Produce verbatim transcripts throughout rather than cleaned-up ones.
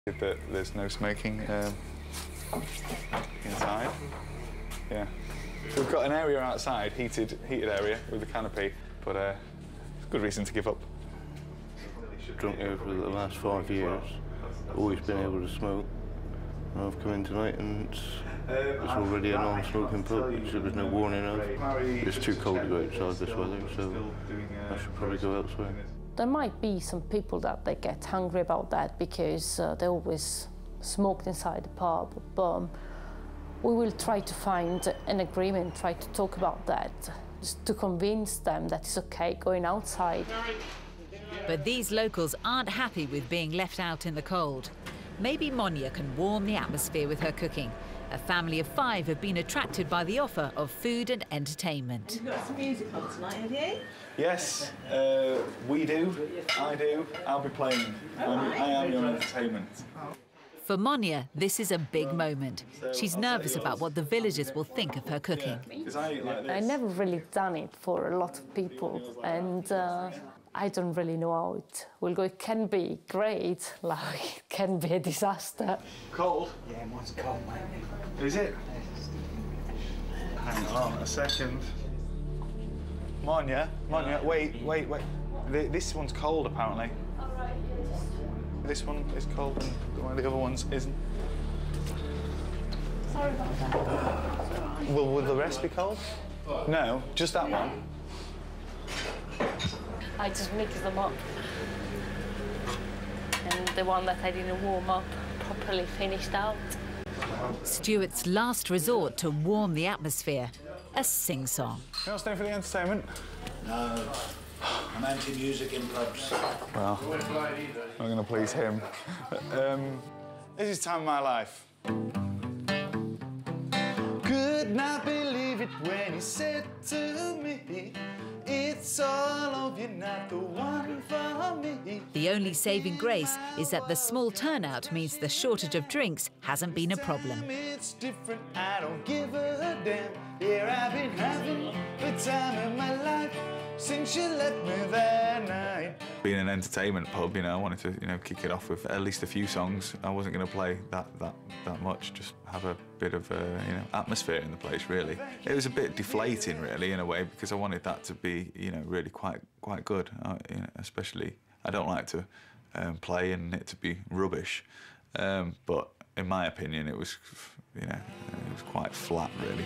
That there's no smoking um, inside. Yeah. So we've got an area outside, heated heated area with a canopy, but uh, good reason to give up. Drunk here for the last five years, always been able to smoke. And I've come in tonight and it's, it's already a non-smoking pub, so there's no warning of. It's too cold to go outside this weather, so I should probably go elsewhere. There might be some people that they get hungry about that because uh, they always smoked inside the pub, but um, we will try to find an agreement, try to talk about that, just to convince them that it's okay going outside. But these locals aren't happy with being left out in the cold. Maybe Monia can warm the atmosphere with her cooking. A family of five have been attracted by the offer of food and entertainment. You've got some music on tonight, have you? Yes, uh, we do, I do, I'll be playing. I'm, I am your entertainment. For Monia, this is a big moment. She's nervous about what the villagers will think of her cooking. I never really done it for a lot of people, and uh, I don't really know how it will go. It can be great, like it can be a disaster. Cold? Yeah, mine's cold, mate. Is it? Hang on a second. Monia, Monia, wait, wait, wait. This one's cold, apparently. All right, yeah, This one is cold and one of the other ones isn't. sorry about that. Will, will the rest be cold? No, just that one. I just mixed them up. And the one that I didn't warm up properly finished out. Stuart's last resort to warm the atmosphere, a sing-song. You not staying for the entertainment? No, I'm anti-music in pubs. Well, I'm going to please him. um, this is time of my life. Could not believe it when he said to me, it's all of you, not the one for me. The only saving grace is that the small turnout means the shortage of drinks hasn't been a problem. It's different, I don't give a damn. Here I've been having the time of my life since you left me that night. Being an entertainment pub, you know, I wanted to, you know, kick it off with at least a few songs. I wasn't going to play that that that much. Just have a bit of, uh, you know, atmosphere in the place. Really, it was a bit deflating, really, in a way, because I wanted that to be, you know, really quite quite good. Uh, you know, especially, I don't like to um, play and it to be rubbish. Um, but in my opinion, it was, you know, it was quite flat, really.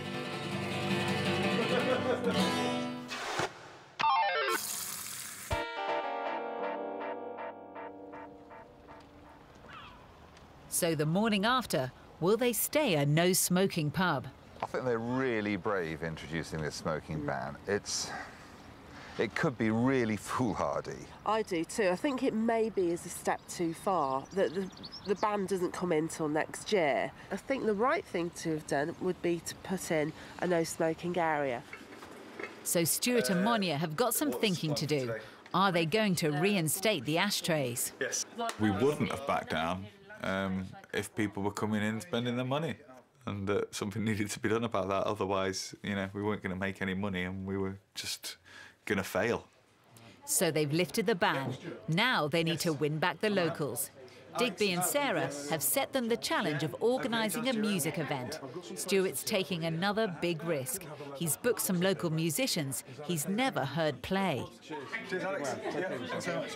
So the morning after, will they stay a no-smoking pub? I think they're really brave introducing this smoking ban. It's... it could be really foolhardy. I do too. I think it maybe is a step too far, that the, the ban doesn't come in till next year. I think the right thing to have done would be to put in a no-smoking area. So Stuart and Monia have got some thinking to do. Are they going to reinstate the ashtrays? Yes. We wouldn't have backed down um, if people were coming in spending their money. And uh, something needed to be done about that. Otherwise, you know, we weren't going to make any money and we were just going to fail. So they've lifted the ban. Now they need to win back the locals. Digby and Sarah have set them the challenge of organising a music event. Stuart's taking another big risk. He's booked some local musicians he's never heard play. Cheers, Alex. Yeah, thanks so much.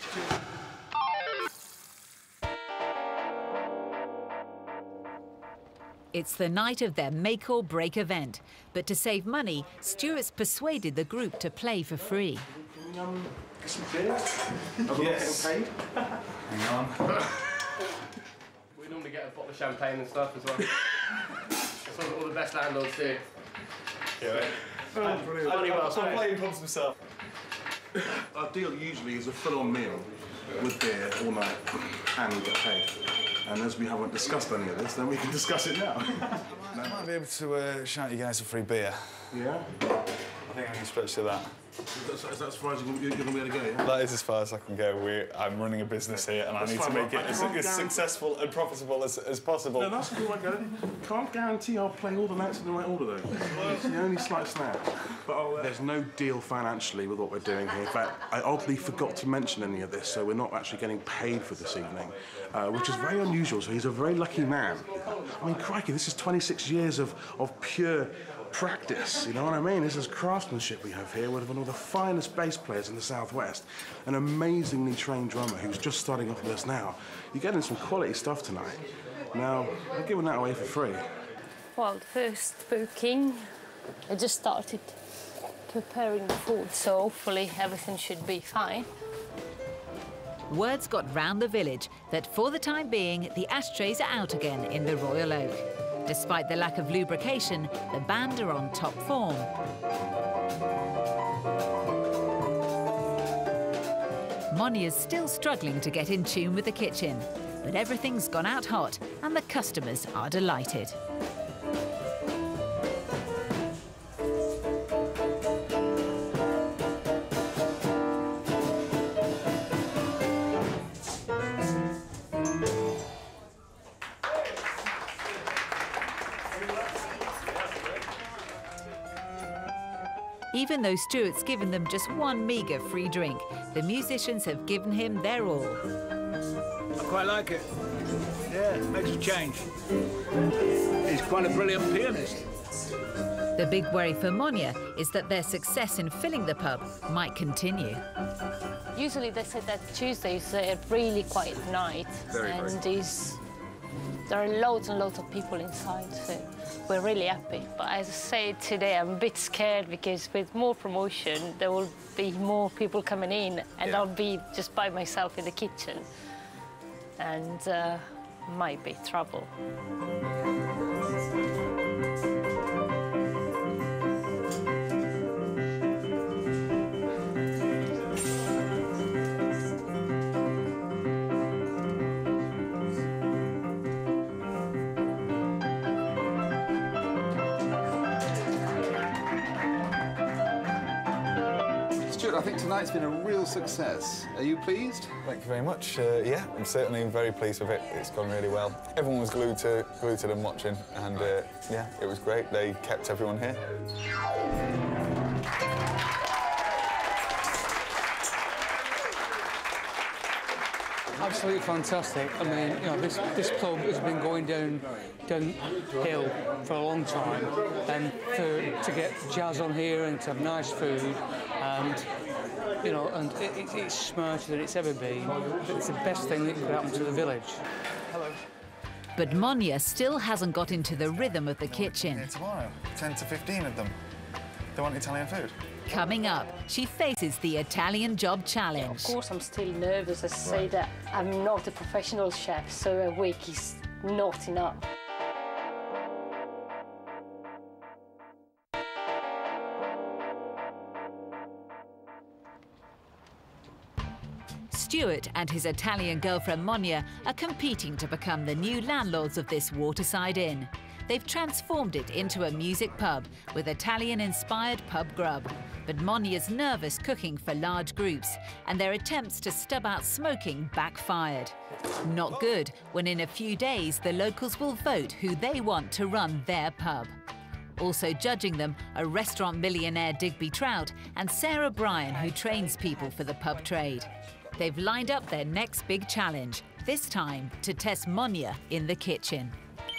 It's the night of their make-or-break event. But to save money, Stuart's persuaded the group to play for free. Um, some beer? Yes. Paid? Hang on. We normally get a bottle of champagne and stuff as well. That's what all the best landlords do. Yeah. Oh, brilliant. I'm playing pubs myself. Our deal usually is a full-on meal with beer all night, and we get paid. And as we haven't discussed any of this, then we can discuss it now. I might be able to uh, shout you guys a free beer. Yeah? I think I can stretch to that. Is that, is that as far as you're, you're going to be able to go, yeah? That is as far as I can go. We're, I'm running a business here and that's I need fine, to make it as, as successful and profitable as, as possible. No, that's cool, I get it. Can't guarantee I'll play all the notes in the right order, though. It's the only slight snap. But uh, there's no deal financially with what we're doing here. In fact, I oddly forgot to mention any of this, so we're not actually getting paid for this evening, uh, which is very unusual, so he's a very lucky man. I mean, crikey, this is twenty-six years of, of pure practice, you know what I mean? This is craftsmanship we have here with one of the finest bass players in the Southwest, an amazingly trained drummer who's just starting off with us now. You're getting some quality stuff tonight. Now, I'm giving that away for free. Well, the first booking, I just started preparing the food, so hopefully everything should be fine. Words got round the village that for the time being, the ashtrays are out again in the Royal Oak. Despite the lack of lubrication, the band are on top form. Monia's still struggling to get in tune with the kitchen, but everything's gone out hot and the customers are delighted. Even though Stuart's given them just one meagre free drink, the musicians have given him their all. I quite like it. Yeah, it makes a change. He's quite a brilliant pianist. The big worry for Monia is that their success in filling the pub might continue. Usually they say that Tuesday is a really quiet night, Very and is, there are loads and loads of people inside, so we're really happy. But as I said today, I'm a bit scared because with more promotion, there will be more people coming in, and yeah. I'll be just by myself in the kitchen, and uh, might be trouble. I think tonight's been a real success. Are you pleased? Thank you very much. Uh, yeah, I'm certainly very pleased with it. It's gone really well. Everyone was glued to, glued to them watching, and uh, yeah, it was great. They kept everyone here. Absolutely fantastic. I mean, you know, this this club has been going down downhill for a long time, and for, to get jazz on here and to have nice food, and you know, and it, it, it's smarter than it's ever been. It's the best thing that could happen to the village. Hello. But Monia still hasn't got into the rhythm of the kitchen. Here tomorrow, ten to fifteen of them. They want Italian food. Coming up, she faces the Italian Job Challenge. Yeah, of course, I'm still nervous. I say that I'm not a professional chef, so a week is not enough. Stuart and his Italian girlfriend Monia are competing to become the new landlords of this waterside inn. They've transformed it into a music pub with Italian-inspired pub grub. But Monia's nervous cooking for large groups, and their attempts to stub out smoking backfired. Not good when in a few days the locals will vote who they want to run their pub. Also judging them are restaurant millionaire Digby Trout and Sarah Bryan, who trains people for the pub trade. They've lined up their next big challenge, this time to test Monia in the kitchen.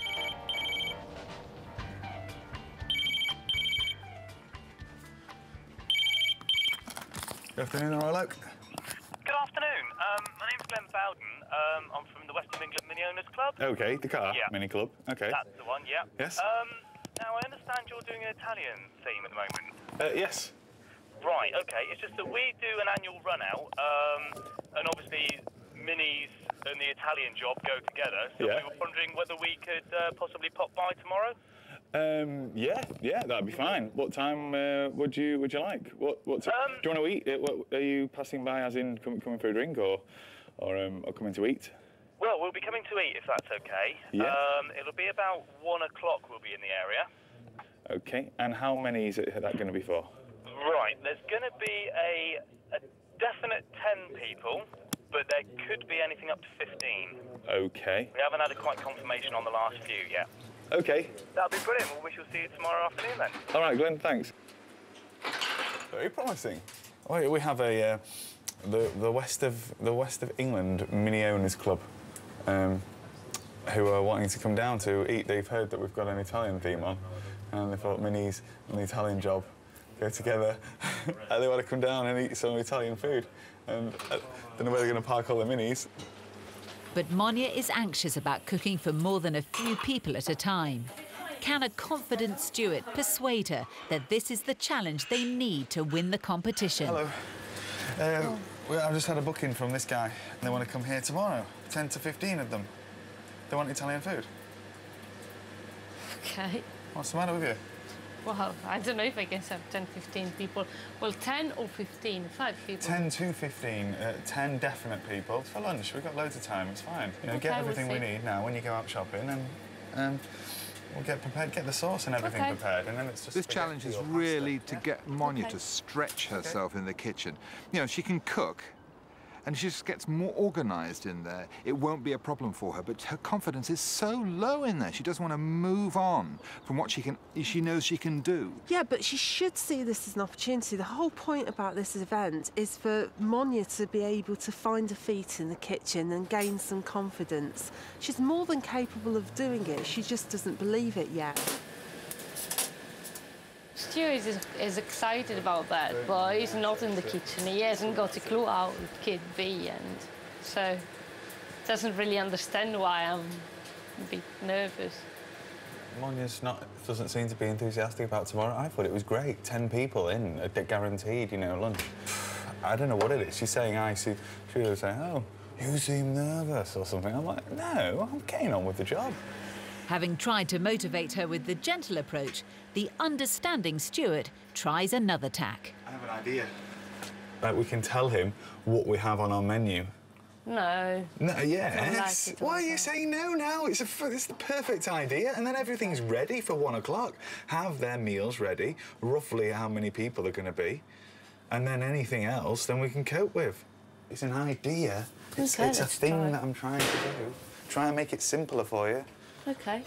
Good afternoon, Royal Oak. Good afternoon. Um, my name's Glenn Bowden. Um, I'm from the West of England Mini Owners Club. Okay, the car yeah. mini club. Okay. That's the one, yeah. Yes. Um, now, I understand you're doing an Italian theme at the moment. Uh, yes. Right, okay. It's just that we do an annual run-out, um, and obviously minis and the Italian job go together, so yeah. we were wondering whether we could uh, possibly pop by tomorrow. Um, yeah, yeah, that'd be fine. What time uh, would you would you like? What what? Um, do you want to eat? Uh, what, are you passing by, as in com coming for a drink, or or um, or coming to eat? Well, we'll be coming to eat if that's okay. Yeah. Um, it'll be about one o'clock. We'll be in the area. Okay. And how many is it that going to be for? Right, there's going to be a, a definite ten people, but there could be anything up to fifteen. Okay. We haven't had a quite confirmation on the last few yet. Okay. That'll be brilliant. Well, we shall see you tomorrow afternoon then. All right, Glenn, thanks. Very promising. We we have a uh, the the west of the west of England mini owners club, um, who are wanting to come down to eat. They've heard that we've got an Italian theme on, and they thought minis and the Italian job go together. And they want to come down and eat some Italian food. And I don't know where they're going to park all the minis. But Monia is anxious about cooking for more than a few people at a time. Can a confident steward persuade her that this is the challenge they need to win the competition? Hello. Uh, well, I've just had a booking from this guy. And they want to come here tomorrow. ten to fifteen of them. They want Italian food. OK. What's the matter with you? Well, I don't know if I can serve ten, fifteen people. Well, ten or fifteen, five people. ten to fifteen, uh, ten definite people. It's for lunch. We've got loads of time. It's fine. You know, Okay, get everything we'll we see. need now when you go out shopping, and um, we'll get prepared, get the sauce and everything Okay. prepared, and then it's just. This challenge is spaghetti or really pasta, to yeah? get Monia Okay. to stretch herself in the kitchen. You know, she can cook, and she just gets more organised in there. It won't be a problem for her, but her confidence is so low in there. She doesn't want to move on from what she can, she knows she can do. Yeah, but she should see this as an opportunity. The whole point about this event is for Monia to be able to find her feet in the kitchen and gain some confidence. She's more than capable of doing it. She just doesn't believe it yet. Stuart is, is excited about that, but he's not in the kitchen. He hasn't got a clue how it could be, and so doesn't really understand why I'm a bit nervous. Monia's not, doesn't seem to be enthusiastic about tomorrow. I thought it was great. Ten people in, uh, guaranteed, you know, lunch. I don't know what it is. She's saying I see. She was saying, oh, you seem nervous or something. I'm like, no, I'm getting on with the job. Having tried to motivate her with the gentle approach, the understanding steward tries another tack. I have an idea. Like, we can tell him what we have on our menu. No. No, yes. Like it, Why are you also. saying no now? It's, a, f- it's the perfect idea, and then everything's ready for one o'clock. Have their meals ready, roughly how many people are going to be, and then anything else, then we can cope with. It's an idea. It's, Okay, it's a let's thing try. that I'm trying to do. Try and make it simpler for you. Okay.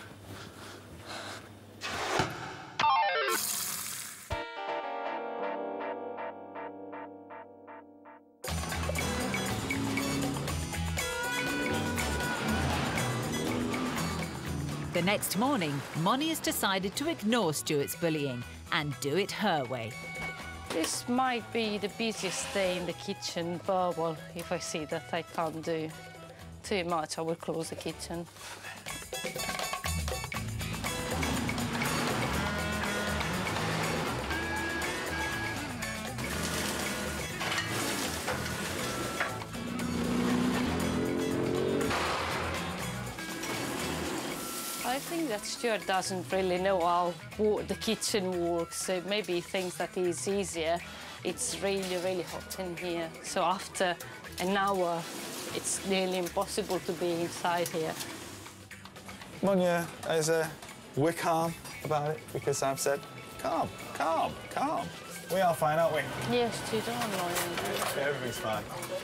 The next morning, Monia's decided to ignore Stuart's bullying and do it her way. This might be the busiest day in the kitchen, but well, if I see that I can't do too much, I will close the kitchen. I think that Stuart doesn't really know how wo- the kitchen works, so maybe he thinks that it's easier. It's really, really hot in here, so after an hour, it's nearly impossible to be inside here. Monia, as a, we're calm about it because I've said, calm, calm, calm. We are fine, aren't we? Yes, Stu, don't annoy me. Yeah, everything's fine.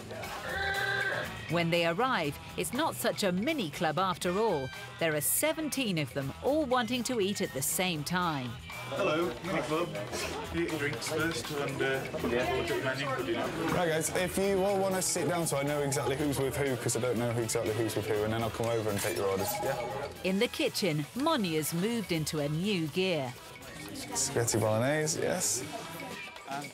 When they arrive, it's not such a mini club after all. There are seventeen of them, all wanting to eat at the same time. Hello, mini club. Eating drinks first and uh, yeah. Look at the menu. Right, guys, if you all want to sit down so I know exactly who's with who, because I don't know who exactly who's with who, and then I'll come over and take your orders, yeah? In the kitchen, Monia's moved into a new gear. Spaghetti bolognese, yes. And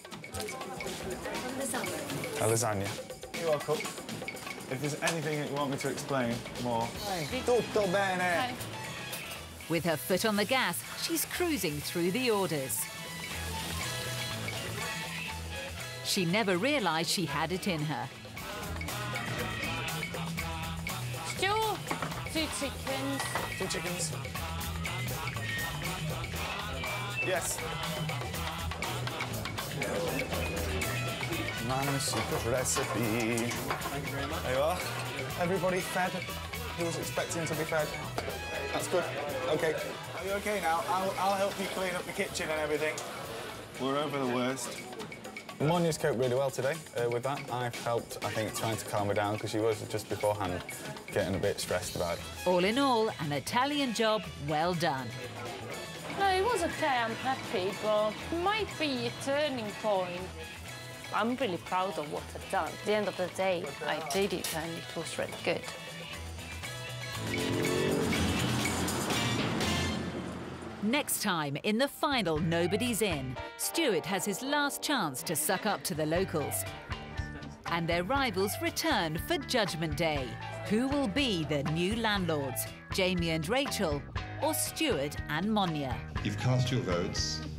a lasagna. You're welcome. If there's anything that you want me to explain more, tutto bene. With her foot on the gas, she's cruising through the orders. She never realised she had it in her. Stu, two chickens. Two chickens. Yes. My secret recipe. There you are. Everybody fed. Who was expecting to be fed? That's good. Okay. Are you okay now? I'll, I'll help you clean up the kitchen and everything. We're over the worst. Monia's coped really well today uh, with that. I've helped, I think, trying to calm her down because she was just beforehand getting a bit stressed about it. All in all, an Italian job well done. No, it was okay, I'm happy, but it might be a turning point. I'm really proud of what I've done. At the end of the day, I did it and it was really good. Next time, in the final Nobody's In, Stuart has his last chance to suck up to the locals. And their rivals return for Judgment Day. Who will be the new landlords, Jamie and Rachel, or Stuart and Monia? You've cast your votes.